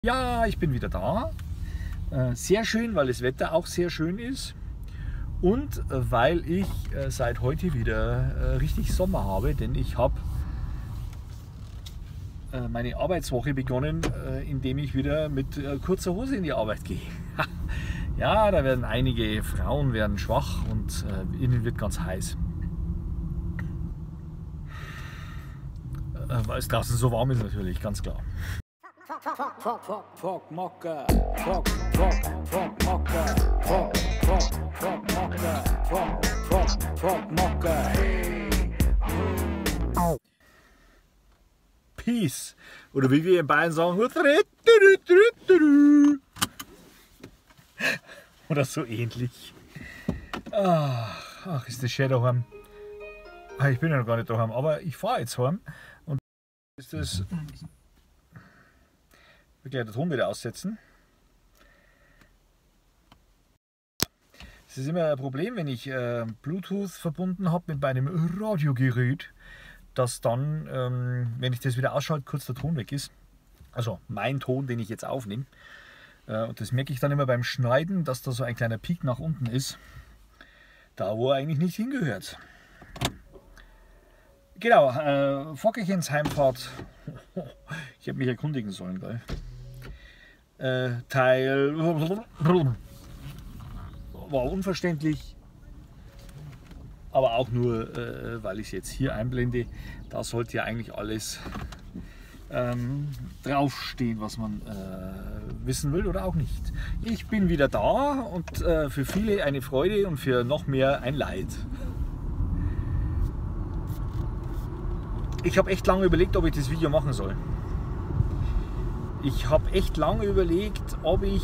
Ja, ich bin wieder da. Sehr schön, weil das Wetter auch sehr schön ist und weil ich seit heute wieder richtig Sommer habe, denn ich habe meine Arbeitswoche begonnen, indem ich wieder mit kurzer Hose in die Arbeit gehe. Ja, da werden einige Frauen werden schwach und ihnen wird ganz heiß. Weil es draußen so warm ist natürlich, ganz klar. Peace. Oder wie wir in Bayern sagen, oder so ähnlich. Ach, ist das schön daheim. Ich bin ja noch gar nicht daheim, aber ich fahre jetzt heim und ist das. Ich will gleich den Ton wieder aussetzen. Es ist immer ein Problem, wenn ich Bluetooth verbunden habe mit meinem Radiogerät, dass dann, wenn ich das wieder ausschalte, kurz der Ton weg ist. Also mein Ton, den ich jetzt aufnehme. Und das merke ich dann immer beim Schneiden, dass da so ein kleiner Peak nach unten ist. Da, wo er eigentlich nicht hingehört. Genau, Fockerchens Heimfahrt. Ich habe mich erkundigen sollen, gell? Teil war unverständlich, aber auch nur, weil ich es jetzt hier einblende. Da sollte ja eigentlich alles draufstehen, was man wissen will oder auch nicht. Ich bin wieder da und für viele eine Freude und für noch mehr ein Leid. Ich habe echt lange überlegt, ob ich das Video machen soll. Ich habe echt lange überlegt, ob ich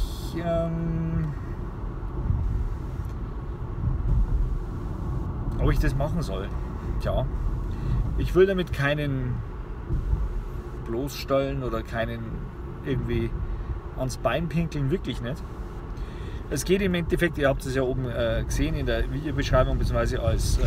das machen soll. Tja, ich will damit keinen bloßstellen oder keinen irgendwie ans Bein pinkeln, wirklich nicht. Es geht im Endeffekt, ihr habt es ja oben gesehen in der Videobeschreibung bzw.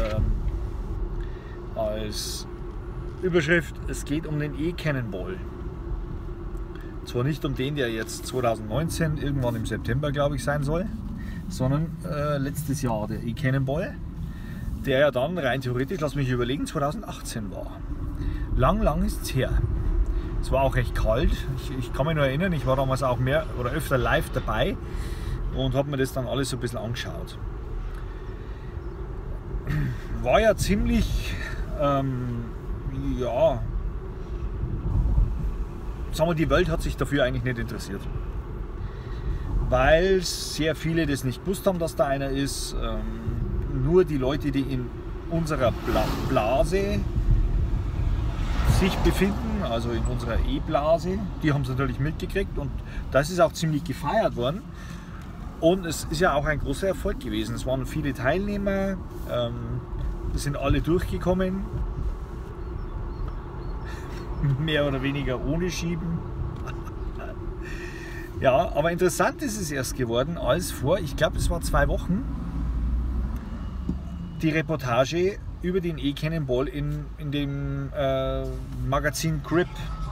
als Überschrift, es geht um den E-Cannonball. Zwar nicht um den, der jetzt 2019 irgendwann im September, glaube ich, sein soll, sondern letztes Jahr der E-Cannonball, der ja dann rein theoretisch, lass mich überlegen, 2018 war. Lang ist es her. Es war auch recht kalt. Ich kann mich nur erinnern, ich war damals auch mehr oder öfter live dabei und habe mir das dann alles so ein bisschen angeschaut. War ja ziemlich, ja, sagen wir, die Welt hat sich dafür eigentlich nicht interessiert. Weil sehr viele das nicht gewusst haben, dass da einer ist. Nur die Leute, die in unserer Blase sich befinden, also in unserer E-Blase, die haben es natürlich mitgekriegt und das ist auch ziemlich gefeiert worden. Und es ist ja auch ein großer Erfolg gewesen. Es waren viele Teilnehmer, es sind alle durchgekommen. Mehr oder weniger ohne Schieben. Ja, aber interessant ist es erst geworden, als vor, ich glaube es war 2 Wochen, die Reportage über den E-Cannonball in dem Magazin Grip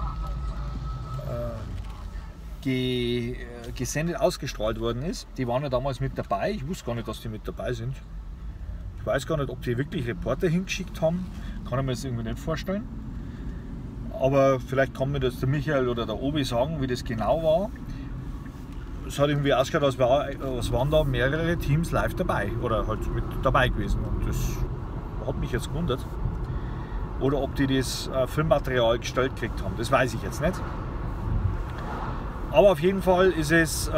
gesendet, ausgestrahlt worden ist. Die waren ja damals mit dabei. Ich wusste gar nicht, dass die mit dabei sind. Ich weiß gar nicht, ob die wirklich Reporter hingeschickt haben. Kann ich mir das irgendwie nicht vorstellen. Aber vielleicht kann mir das der Michael oder der Obi sagen, wie das genau war. Es hat irgendwie ausgeschaut, als waren da mehrere Teams live dabei oder halt mit dabei gewesen. Und das hat mich jetzt gewundert. Oder ob die das Filmmaterial gestellt gekriegt haben, das weiß ich jetzt nicht. Aber auf jeden Fall ist es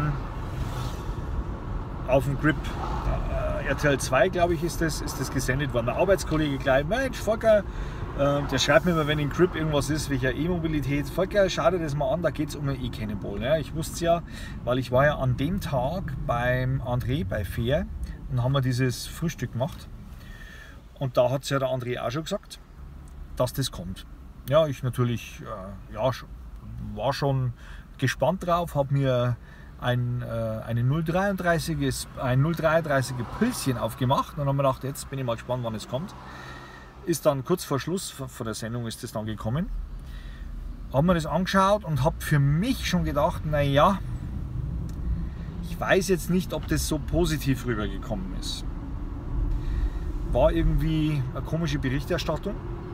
auf dem Grip RTL 2, glaube ich, ist das gesendet worden. Mein Arbeitskollege gleich, Mensch, Volker, der schreibt mir immer, wenn in Grip irgendwas ist, welcher E-Mobilität. Volker, schau dir das mal an, da geht es um einen E-Cannonball. Ja, ich wusste es ja, weil ich war ja an dem Tag beim André bei Fair und haben wir dieses Frühstück gemacht. Und da hat es ja der André auch schon gesagt, dass das kommt. Ja, ich natürlich ja, war schon gespannt drauf, habe mir ein 0,33er Pilzchen aufgemacht und haben mir gedacht, jetzt bin ich mal gespannt, wann es kommt. Ist dann kurz vor Schluss von der Sendung ist es dann gekommen. habe mir das angeschaut und habe für mich schon gedacht, naja, ich weiß jetzt nicht, ob das so positiv rübergekommen ist. War irgendwie eine komische Berichterstattung.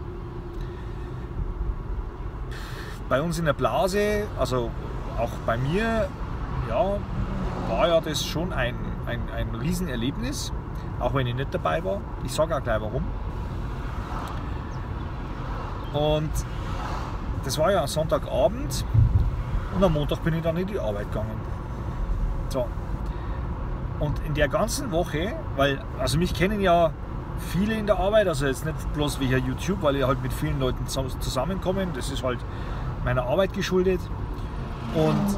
Bei uns in der Blase, also auch bei mir, ja, war ja das schon ein Riesenerlebnis, auch wenn ich nicht dabei war. Ich sage auch gleich warum. Und das war ja am Sonntagabend und am Montag bin ich dann in die Arbeit gegangen. So. Und in der ganzen Woche, weil, also mich kennen ja viele in der Arbeit, also jetzt nicht bloß via YouTube, weil ich halt mit vielen Leuten zusammenkomme, das ist halt meiner Arbeit geschuldet. Und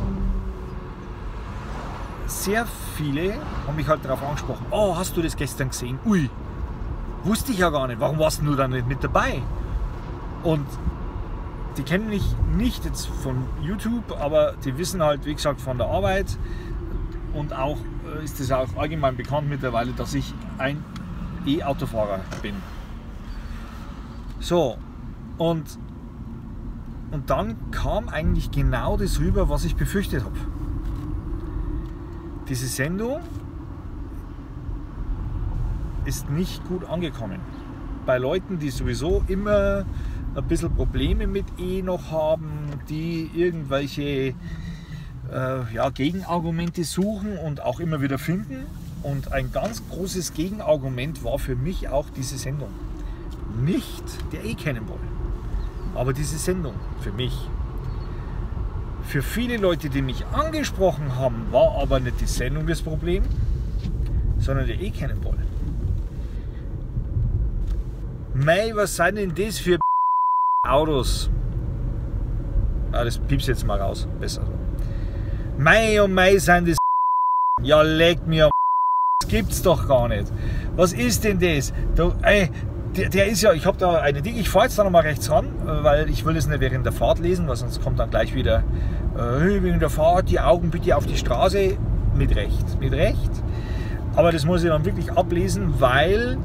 sehr viele haben mich halt darauf angesprochen, oh, hast du das gestern gesehen? Ui, wusste ich ja gar nicht, warum warst du dann nicht mit dabei? Und die kennen mich nicht jetzt von YouTube, aber die wissen halt, wie gesagt, von der Arbeit und auch ist es auch allgemein bekannt mittlerweile, dass ich ein E-Autofahrer bin. So, und dann kam eigentlich genau das rüber, was ich befürchtet habe. Diese Sendung ist nicht gut angekommen. Bei Leuten, die sowieso immer ein bisschen Probleme mit E noch haben, die irgendwelche Gegenargumente suchen und auch immer wieder finden. Und ein ganz großes Gegenargument war für mich auch diese Sendung. Nicht der E-Cannonball, aber diese Sendung für mich. Für viele Leute, die mich angesprochen haben, war aber nicht die Sendung das Problem, sondern der E-Cannonball. Mei, was sind denn das für Autos? Das piepst jetzt mal raus, besser so. Mei und mei sind das. Ja, leg mir am. Das gibt's doch gar nicht. Was ist denn das? Der ist ja, ich habe da eine Ding, ich fahre jetzt da nochmal rechts ran, weil ich will das nicht während der Fahrt lesen, weil sonst kommt dann gleich wieder wegen der Fahrt, die Augen bitte auf die Straße. Mit Recht. Aber das muss ich dann wirklich ablesen, weil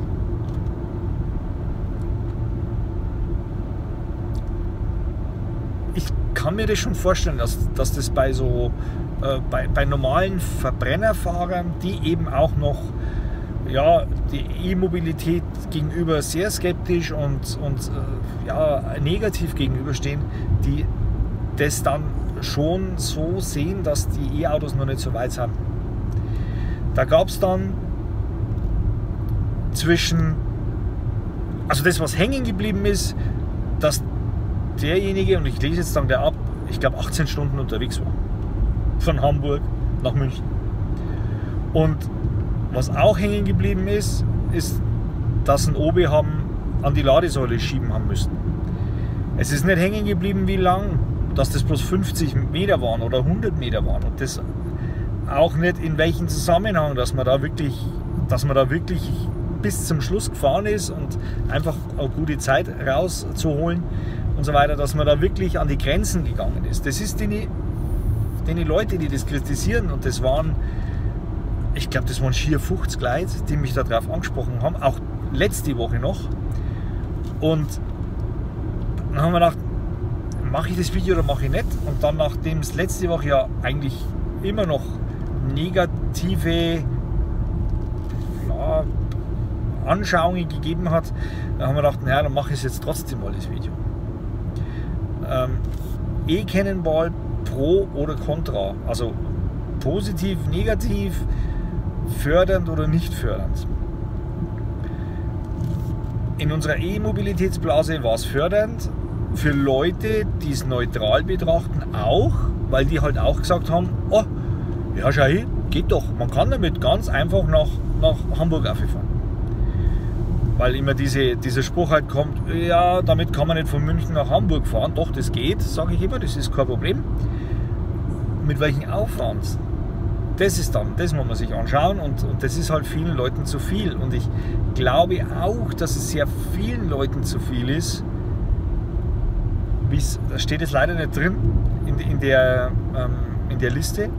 ich kann mir das schon vorstellen, dass das bei so bei normalen Verbrennerfahrern, die eben auch noch die E-Mobilität gegenüber sehr skeptisch und negativ gegenüberstehen, die das dann schon so sehen, dass die E-Autos noch nicht so weit sind. Da gab es dann also das, was hängen geblieben ist, dass derjenige, und ich lese jetzt dann der ab, ich glaube 18 Stunden unterwegs war. Von Hamburg nach München. Und was auch hängen geblieben ist, dass ein OB haben an die Ladesäule schieben haben müssen. Es ist nicht hängen geblieben, wie lang, dass das bloß 50 Meter waren oder 100 Meter waren. Und das auch nicht in welchem Zusammenhang, dass man da wirklich bis zum Schluss gefahren ist und einfach eine gute Zeit rauszuholen und so weiter, dass man da wirklich an die Grenzen gegangen ist. Das ist die Leute, die das kritisieren, und das waren, ich glaube, das waren schier 50 Leute, die mich darauf angesprochen haben, auch letzte Woche noch. Und dann haben wir gedacht, mache ich das Video oder mache ich nicht? Und dann, nachdem es letzte Woche ja eigentlich immer noch negative Anschauungen gegeben hat, dann haben wir gedacht, naja, dann mache ich es jetzt trotzdem mal, das Video. E-Cannonball pro oder contra, also positiv, negativ, fördernd oder nicht fördernd. In unserer E-Mobilitätsblase war es fördernd, für Leute, die es neutral betrachten, auch, weil die halt auch gesagt haben, oh, ja schau hin, geht doch, man kann damit ganz einfach nach Hamburg fahren. Weil immer dieser Spruch halt kommt, ja, damit kann man nicht von München nach Hamburg fahren. Doch, das geht, sage ich immer, das ist kein Problem. Mit welchem Aufwand? Das muss man sich anschauen, und das ist halt vielen Leuten zu viel. Und ich glaube auch, dass es sehr vielen Leuten zu viel ist. Da steht es leider nicht drin in der Liste,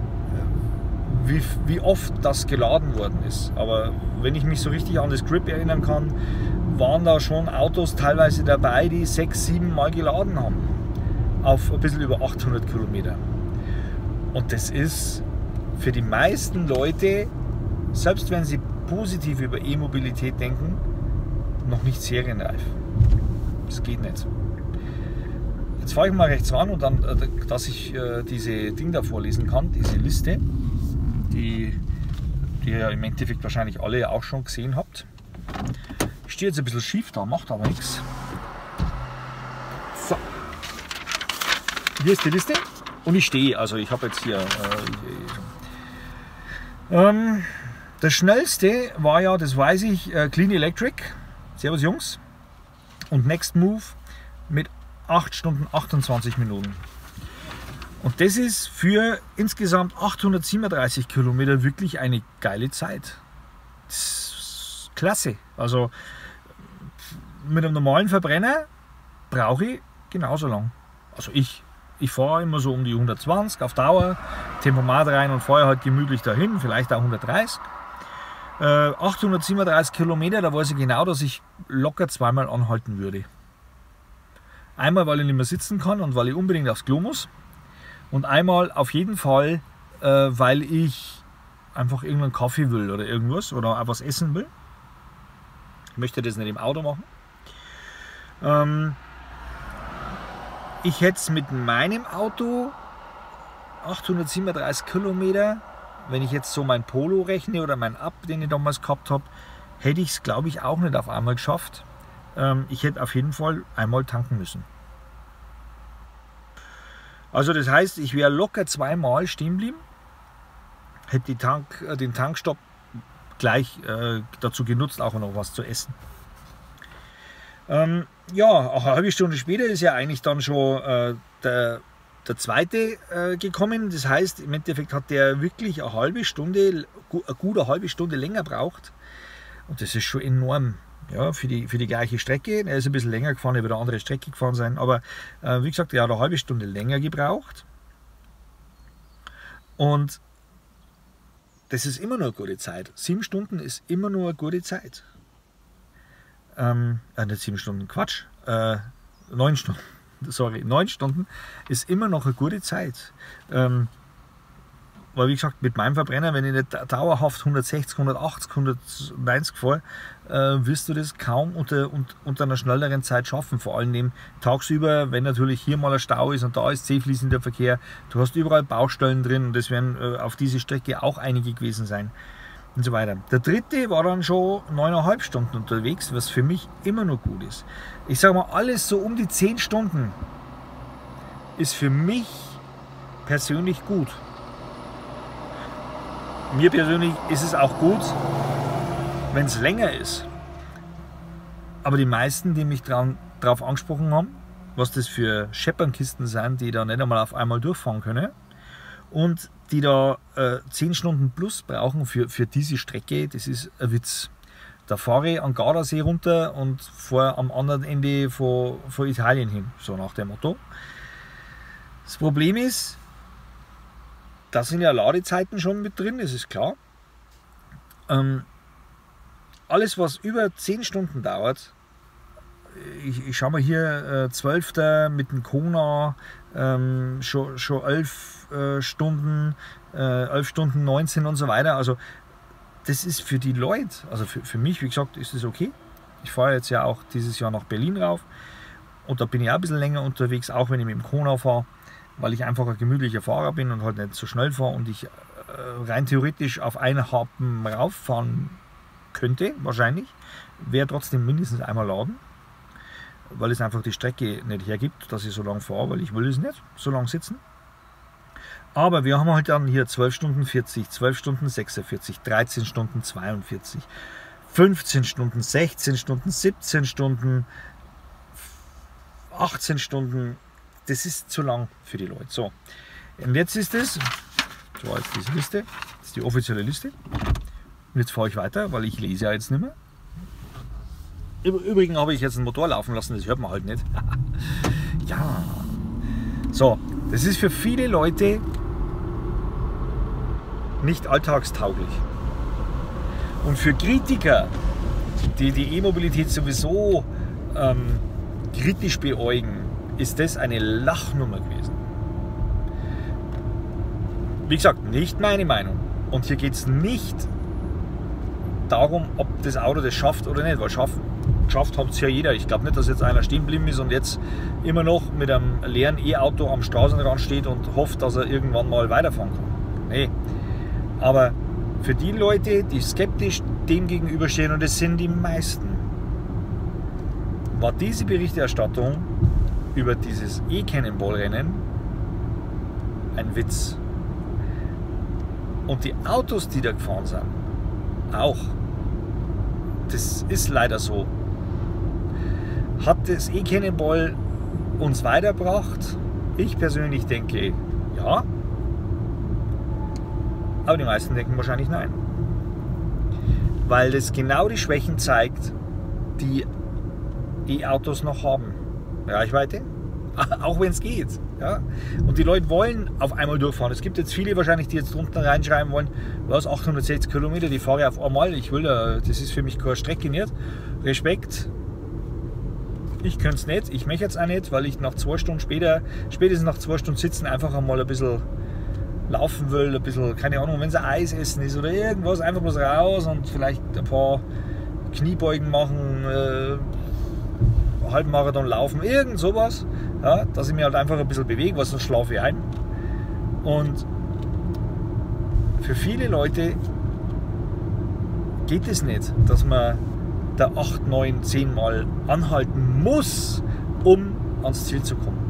wie oft das geladen worden ist. Aber wenn ich mich so richtig an das Grip erinnern kann, waren da schon Autos teilweise dabei, die 6-7 Mal geladen haben. auf ein bisschen über 800 Kilometer. Und das ist für die meisten Leute, selbst wenn sie positiv über E-Mobilität denken, noch nicht serienreif. Das geht nicht. Jetzt fahre ich mal rechts ran und dann, dass ich diese Ding da vorlesen kann, diese Liste, die ihr im Endeffekt wahrscheinlich alle auch schon gesehen habt. Ich stehe jetzt ein bisschen schief da, macht aber nichts. So. Hier ist die Liste und ich stehe, also ich habe jetzt hier das schnellste war ja, das weiß ich, Clean Electric, servus Jungs, und Next Move mit 8 Stunden 28 Minuten. Und das ist für insgesamt 837 Kilometer wirklich eine geile Zeit. Das ist klasse. Also mit einem normalen Verbrenner brauche ich genauso lang. Also ich fahre immer so um die 120 auf Dauer, Tempomat rein und fahre halt gemütlich dahin, vielleicht auch 130. 837 Kilometer, da weiß ich genau, dass ich locker zweimal anhalten würde. Einmal, weil ich nicht mehr sitzen kann und weil ich unbedingt aufs Klo muss. Und einmal auf jeden Fall, weil ich einfach irgendeinen Kaffee will oder irgendwas oder auch was essen will. Ich möchte das nicht im Auto machen. Ich hätte es mit meinem Auto 837 Kilometer, wenn ich jetzt so mein Polo rechne oder mein Up, den ich damals gehabt habe, hätte ich es, glaube ich, auch nicht auf einmal geschafft. Ich hätte auf jeden Fall einmal tanken müssen. Also das heißt, ich wäre locker zweimal stehen geblieben, hätte den Tankstopp gleich dazu genutzt, auch noch was zu essen. Ja, eine halbe Stunde später ist ja eigentlich dann schon der zweite gekommen. Das heißt, im Endeffekt hat der wirklich eine gute halbe Stunde länger braucht. Und das ist schon enorm. Ja, für die gleiche Strecke. Er ist ein bisschen länger gefahren, er wird eine andere Strecke gefahren sein. Aber wie gesagt, er hat eine halbe Stunde länger gebraucht. Und das ist immer noch eine gute Zeit. 7 Stunden ist immer noch eine gute Zeit. Nicht 7 Stunden, Quatsch. 9 Stunden. Sorry, 9 Stunden ist immer noch eine gute Zeit. Weil wie gesagt, mit meinem Verbrenner, wenn ich nicht dauerhaft 160, 180, 190 fahre, wirst du das kaum unter einer schnelleren Zeit schaffen. Vor allem tagsüber, wenn natürlich hier mal ein Stau ist und da ist zähfließender Verkehr, du hast überall Baustellen drin und das werden auf diese Strecke auch einige gewesen sein und so weiter. Der dritte war dann schon 9,5 Stunden unterwegs, was für mich immer noch gut ist. Ich sage mal, alles so um die 10 Stunden ist für mich persönlich gut. Mir persönlich ist es auch gut, wenn es länger ist. Aber die meisten, die mich darauf angesprochen haben, was das für Scheppernkisten sind, die da nicht einmal auf einmal durchfahren können und die da 10 Stunden plus brauchen für diese Strecke, das ist ein Witz. Da fahre ich am Gardasee runter und fahre am anderen Ende von Italien hin, so nach dem Motto. Das Problem ist, da sind ja Ladezeiten schon mit drin, das ist klar. Alles, was über 10 Stunden dauert, ich schaue mal hier, 12. mit dem Kona, schon 11 Stunden, 11 Stunden 19 und so weiter. Also das ist für die Leute, also für mich, wie gesagt, ist das okay. Ich fahre jetzt ja auch dieses Jahr nach Berlin rauf und da bin ich auch ein bisschen länger unterwegs, auch wenn ich mit dem Kona fahre, weil ich einfach ein gemütlicher Fahrer bin und halt nicht so schnell fahre und ich rein theoretisch auf einen Happen rauffahren könnte, wahrscheinlich, wäre trotzdem mindestens einmal laden, weil es einfach die Strecke nicht hergibt, dass ich so lange fahre, weil ich will es nicht, so lange sitzen. Aber wir haben halt dann hier 12 Stunden 40, 12 Stunden 46, 13 Stunden 42, 15 Stunden, 16 Stunden, 17 Stunden, 18 Stunden. Das ist zu lang für die Leute. So, und jetzt ist es, so jetzt diese Liste, das ist die offizielle Liste. Und jetzt fahre ich weiter, weil ich lese ja jetzt nicht mehr. Im Übrigen habe ich jetzt einen Motor laufen lassen, das hört man halt nicht. Ja. So, das ist für viele Leute nicht alltagstauglich. Und für Kritiker, die die E-Mobilität sowieso kritisch beäugen, ist das eine Lachnummer gewesen. Wie gesagt, nicht meine Meinung. Und hier geht es nicht darum, ob das Auto das schafft oder nicht, weil geschafft hat es ja jeder. Ich glaube nicht, dass jetzt einer stehen geblieben ist und jetzt immer noch mit einem leeren E-Auto am Straßenrand steht und hofft, dass er irgendwann mal weiterfahren kann. Nee. Aber für die Leute, die skeptisch dem gegenüberstehen, und das sind die meisten, war diese Berichterstattung über dieses E-Cannonball-Rennen ein Witz. Und die Autos, die da gefahren sind, auch. Das ist leider so. Hat das E-Cannonball uns weitergebracht? Ich persönlich denke, ja. Aber die meisten denken wahrscheinlich nein. Weil das genau die Schwächen zeigt, die E-Autos noch haben. Reichweite, auch wenn es geht. Ja? Und die Leute wollen auf einmal durchfahren. Es gibt jetzt viele wahrscheinlich, die jetzt drunter reinschreiben wollen, was 860 Kilometer, die fahre ich auf einmal. Das ist für mich keine Strecke nicht. Respekt. Ich könnte es nicht, ich möchte jetzt auch nicht, weil ich nach 2 Stunden spätestens nach 2 Stunden sitzen, einfach einmal ein bisschen laufen will, ein bisschen, keine Ahnung, wenn es ein Eis essen ist oder irgendwas, einfach bloß raus und vielleicht ein paar Kniebeugen machen, Halbmarathon laufen, irgend sowas, ja, dass ich mich halt einfach ein bisschen bewege, weil sonst schlafe ich ein. Und für viele Leute geht es nicht, dass man da 8, 9, 10 Mal anhalten muss, um ans Ziel zu kommen.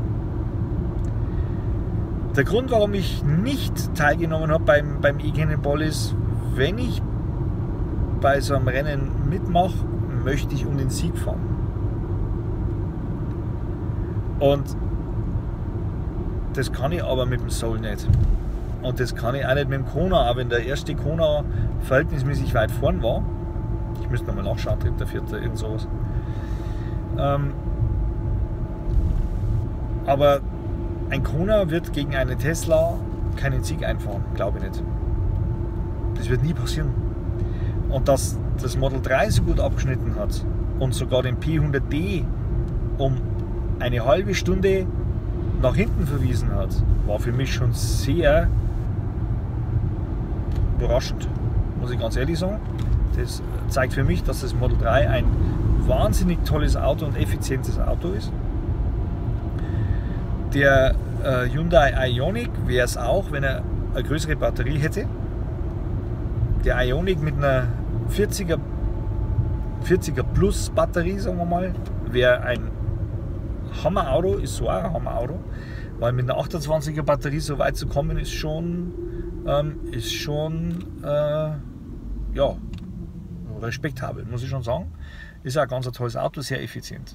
Der Grund, warum ich nicht teilgenommen habe beim E-Cannonball ist, wenn ich bei so einem Rennen mitmache, möchte ich um den Sieg fahren. Und das kann ich aber mit dem Soul nicht. Und das kann ich auch nicht mit dem Kona, auch wenn der erste Kona verhältnismäßig weit vorn war. Ich müsste nochmal nachschauen, 3., 4., irgend sowas. Aber ein Kona wird gegen einen Tesla keinen Sieg einfahren, glaube ich nicht. Das wird nie passieren. Und dass das Model 3 so gut abgeschnitten hat und sogar den P100D um eine halbe Stunde nach hinten verwiesen hat, war für mich schon sehr überraschend, muss ich ganz ehrlich sagen. Das zeigt für mich, dass das Model 3 ein wahnsinnig tolles Auto und effizientes Auto ist. Der Hyundai Ioniq wäre es auch, wenn er eine größere Batterie hätte. Der Ioniq mit einer 40er Plus Batterie, sagen wir mal, wäre ein Hammerauto, ist so auch ein Hammerauto, weil mit einer 28er Batterie so weit zu kommen ist schon ja, respektabel, muss ich schon sagen. Ist auch ein ganz tolles Auto, sehr effizient.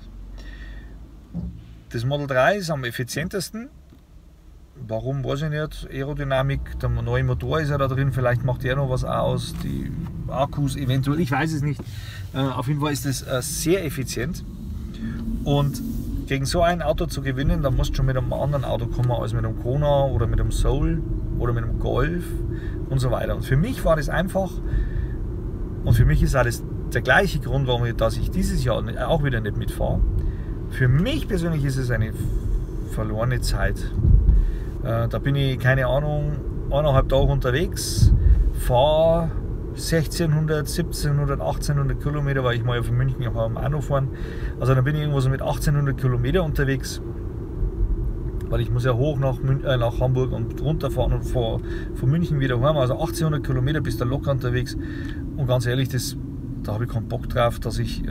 Das Model 3 ist am effizientesten. Warum, weiß ich nicht. Aerodynamik, der neue Motor ist ja da drin, vielleicht macht der noch was aus, die Akkus eventuell, ich weiß es nicht. Auf jeden Fall ist das sehr effizient. Und gegen so ein Auto zu gewinnen, da musst du schon mit einem anderen Auto kommen als mit einem Kona oder mit einem Soul oder mit einem Golf und so weiter. Und für mich war das einfach, und für mich ist auch das der gleiche Grund, warum ich dieses Jahr auch wieder nicht mitfahre. Für mich persönlich ist es eine verlorene Zeit. Da bin ich, keine Ahnung, 1,5 Tage unterwegs, fahre 1600, 1700, 1800 Kilometer, weil ich mal von München auch noch fahren. Also dann bin ich irgendwo so mit 1800 Kilometer unterwegs, weil ich muss ja hoch nach Hamburg und runterfahren und von München wieder heim. Also 1800 Kilometer bist du locker unterwegs. Und ganz ehrlich, da habe ich keinen Bock drauf, dass ich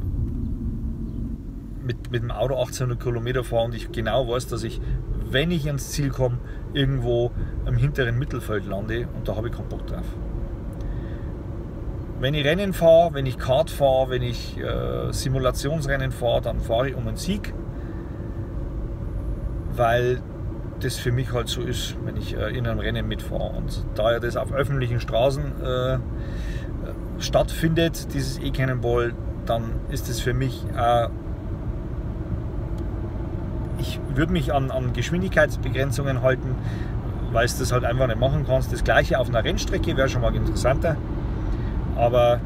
mit dem Auto 1800 Kilometer fahre und ich genau weiß, dass ich, wenn ich ans Ziel komme, irgendwo im hinteren Mittelfeld lande, und da habe ich keinen Bock drauf. Wenn ich Rennen fahre, wenn ich Kart fahre, wenn ich Simulationsrennen fahre, dann fahre ich um einen Sieg, weil das für mich halt so ist, wenn ich in einem Rennen mitfahre. Und da ja das auf öffentlichen Straßen stattfindet, dieses E-Cannonball, dann ist es für mich ich würde mich an Geschwindigkeitsbegrenzungen halten, weil du das halt einfach nicht machen kannst. Das gleiche auf einer Rennstrecke wäre schon mal interessanter. Aber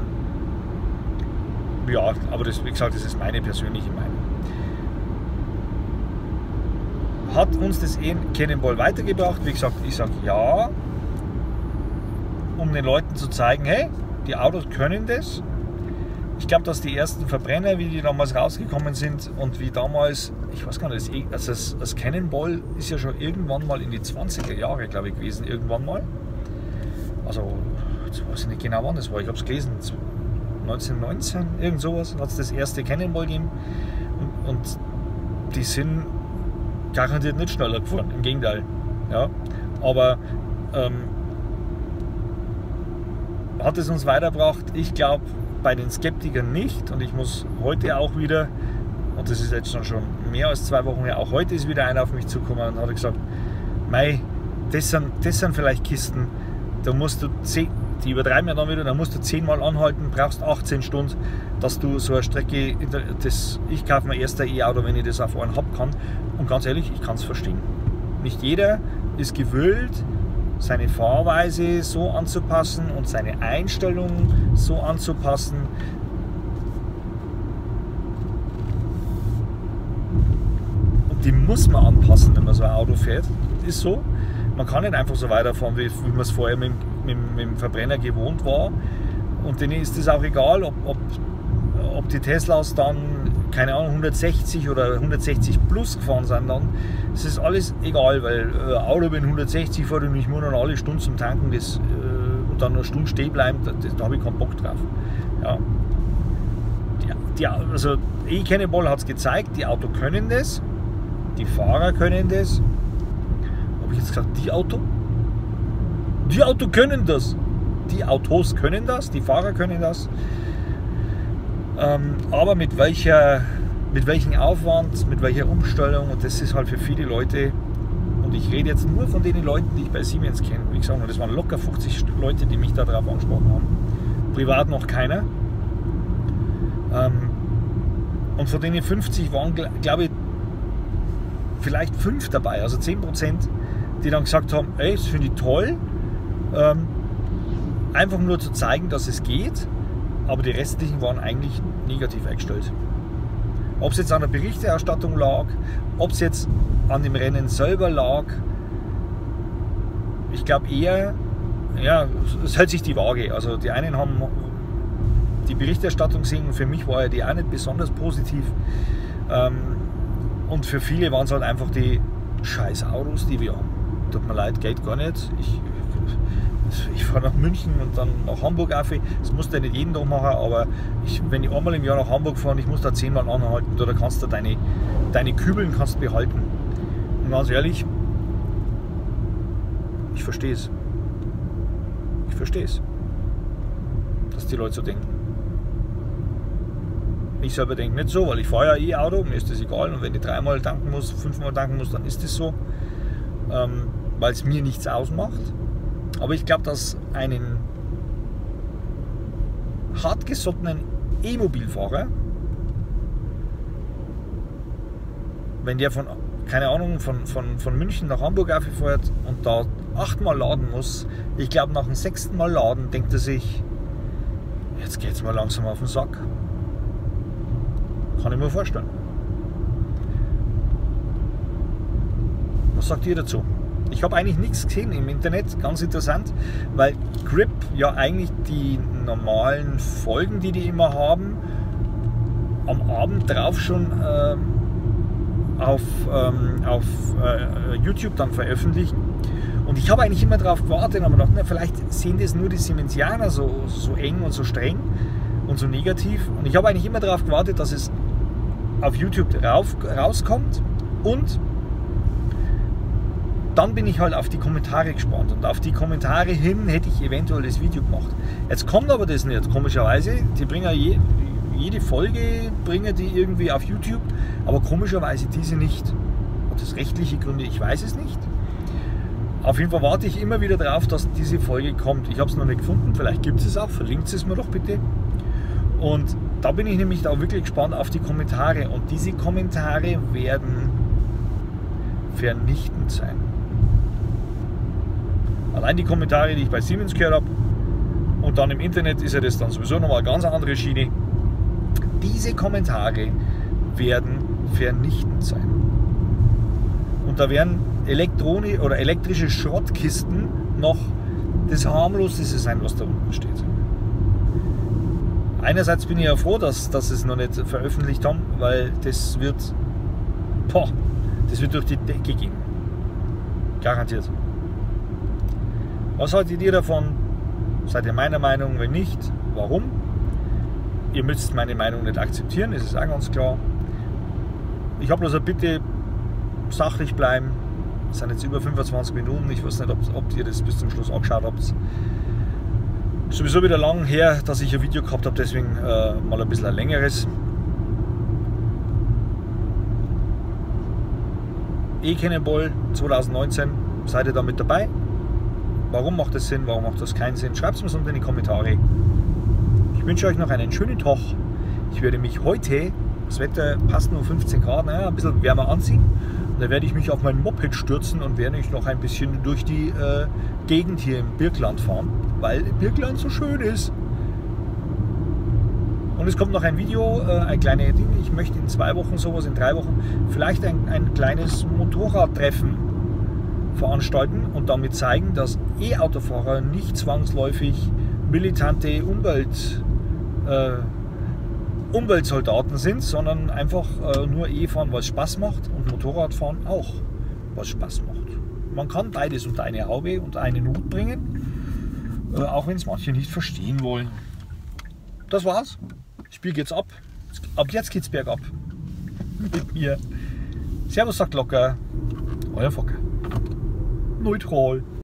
ja, aber das, wie gesagt, das ist meine persönliche Meinung. Hat uns das Cannonball weitergebracht? Wie gesagt, ich sage ja, um den Leuten zu zeigen, hey, die Autos können das. Ich glaube, dass die ersten Verbrenner, wie die damals rausgekommen sind und wie damals, ich weiß gar nicht, das Cannonball ist ja schon irgendwann mal in die 20er Jahre, glaube ich, gewesen, irgendwann mal. Also, jetzt weiß ich nicht genau wann das war, ich habe es gelesen, 1919, irgend sowas, hat es das erste Cannonball gegeben und die sind garantiert nicht schneller gefahren, im Gegenteil. Ja. Aber hat es uns weitergebracht? Ich glaube, bei den Skeptikern nicht, und ich muss heute auch wieder, und das ist jetzt schon mehr als 2 Wochen her, auch heute ist wieder einer auf mich zugekommen und hat gesagt, mei, das sind vielleicht Kisten, da musst du 10, die übertreiben ja dann wieder, da musst du 10-mal anhalten, brauchst 18 Stunden, dass du so eine Strecke, ich kaufe mir erst ein E-Auto, wenn ich das auf einen haben kann, und ganz ehrlich, ich kann es verstehen. Nicht jeder ist gewillt, seine Fahrweise so anzupassen und seine Einstellung so anzupassen. Und die muss man anpassen, wenn man so ein Auto fährt. Das ist so. Man kann nicht einfach so weiterfahren, wie man es vorher mit dem Verbrenner gewohnt war. Und denen ist es auch egal, ob die Teslas dann, keine Ahnung, 160 oder 160 plus gefahren sind dann. Das ist alles egal, weil ein Auto, wenn 160 fährt und ich muss dann alle Stunden zum Tanken und dann eine Stunde stehen bleiben, da habe ich keinen Bock drauf. Ja. Also E-Cannonball hat es gezeigt, die Autos können das, die Fahrer können das. Habe ich jetzt gesagt, die Autos können das. Die Autos können das, die Fahrer können das. Aber mit welchem Aufwand, mit welcher Umstellung, und das ist halt für viele Leute, und ich rede jetzt nur von den Leuten, die ich bei Siemens kenne, wie gesagt, das waren locker 50 Leute, die mich darauf angesprochen haben, privat noch keiner, und von denen 50 waren, glaube ich, vielleicht 5 dabei, also 10%, die dann gesagt haben, ey, das finde ich toll, einfach nur zu zeigen, dass es geht. Aber die restlichen waren eigentlich negativ eingestellt. Ob es jetzt an der Berichterstattung lag, ob es jetzt an dem Rennen selber lag, ich glaube eher, ja, es hält sich die Waage. Also die einen haben die Berichterstattung gesehen, und für mich war ja die auch nicht besonders positiv. Und für viele waren es halt einfach die scheiß Autos, die wir haben. Tut mir leid, geht gar nicht. Ich fahre nach München und dann nach Hamburg auf. Das musst du ja nicht jeden Tag machen, aber wenn ich einmal im Jahr nach Hamburg fahre, ich muss da 10-mal anhalten, da kannst du deine Kübeln kannst behalten. Und ganz ehrlich, ich verstehe es. Ich verstehe es, dass die Leute so denken. Ich selber denke nicht so, weil ich fahre ja E-Auto, mir ist das egal, und wenn ich 3-mal tanken muss, 5-mal tanken muss, dann ist das so, weil es mir nichts ausmacht. Aber ich glaube, dass einen hartgesottenen E-Mobilfahrer, wenn der von, keine Ahnung, von München nach Hamburg fährt und da 8-mal laden muss, ich glaube, nach dem 6. Mal laden denkt er sich, jetzt geht es mal langsam auf den Sack. Kann ich mir vorstellen. Was sagt ihr dazu? Ich habe eigentlich nichts gesehen im Internet, ganz interessant, weil Grip ja eigentlich die normalen Folgen, die immer haben, am Abend drauf schon auf YouTube dann veröffentlichen. Und ich habe eigentlich immer darauf gewartet, aber gedacht, vielleicht sehen das nur die Siemensianer so eng und so streng und so negativ. Und ich habe eigentlich immer darauf gewartet, dass es auf YouTube rauskommt, und dann bin ich halt auf die Kommentare gespannt, und auf die Kommentare hin hätte ich eventuell das Video gemacht. Jetzt kommt aber das nicht, komischerweise. Die bringen jede Folge bringen die irgendwie auf YouTube, aber komischerweise diese nicht. Hat das rechtliche Gründe? Ich weiß es nicht. Auf jeden Fall warte ich immer wieder darauf, dass diese Folge kommt. Ich habe es noch nicht gefunden, vielleicht gibt es es auch, verlinkt es mir doch bitte. Und da bin ich nämlich auch wirklich gespannt auf die Kommentare, und diese Kommentare werden vernichtend sein. Allein die Kommentare, die ich bei Siemens gehört habe, und dann im Internet ist ja das dann sowieso nochmal eine ganz andere Schiene. Diese Kommentare werden vernichtend sein. Und da wären elektrische Schrottkisten noch das harmloseste sein, was da unten steht. Einerseits bin ich ja froh, dass es noch nicht veröffentlicht haben, weil das wird durch die Decke gehen. Garantiert. Was haltet ihr davon? Seid ihr meiner Meinung? Wenn nicht, warum? Ihr müsst meine Meinung nicht akzeptieren, das ist auch ganz klar. Ich habe also bitte sachlich bleiben. Es sind jetzt über 25 Minuten. Ich weiß nicht, ob ihr das bis zum Schluss angeschaut habt. Sowieso wieder lang her, dass ich ein Video gehabt habe, deswegen mal ein bisschen ein längeres. E-Cannonball 2019, seid ihr da mit dabei? Warum macht das Sinn, warum macht das keinen Sinn? Schreibt es mir unten in die Kommentare. Ich wünsche euch noch einen schönen Tag. Ich werde mich heute, das Wetter passt nur 15 Grad, naja, ein bisschen wärmer anziehen. Und dann werde ich mich auf mein Moped stürzen und werde ich noch ein bisschen durch die Gegend hier im Birkland fahren, weil Birkland so schön ist. Und es kommt noch ein Video, ein kleines Ding. Ich möchte in 2 Wochen, sowas in 3 Wochen, vielleicht ein kleines Motorradtreffen veranstalten und damit zeigen, dass E-Autofahrer nicht zwangsläufig militante Umweltsoldaten sind, sondern einfach nur E-Fahren, weil es Spaß macht, und Motorradfahren auch, was Spaß macht. Man kann beides unter eine Haube, unter einen Hut bringen, auch wenn es manche nicht verstehen wollen. Das war's. Ich biege jetzt ab. Ab jetzt geht's bergab. Mit mir. Servus, sagt locker. Euer Fokker. Neutral.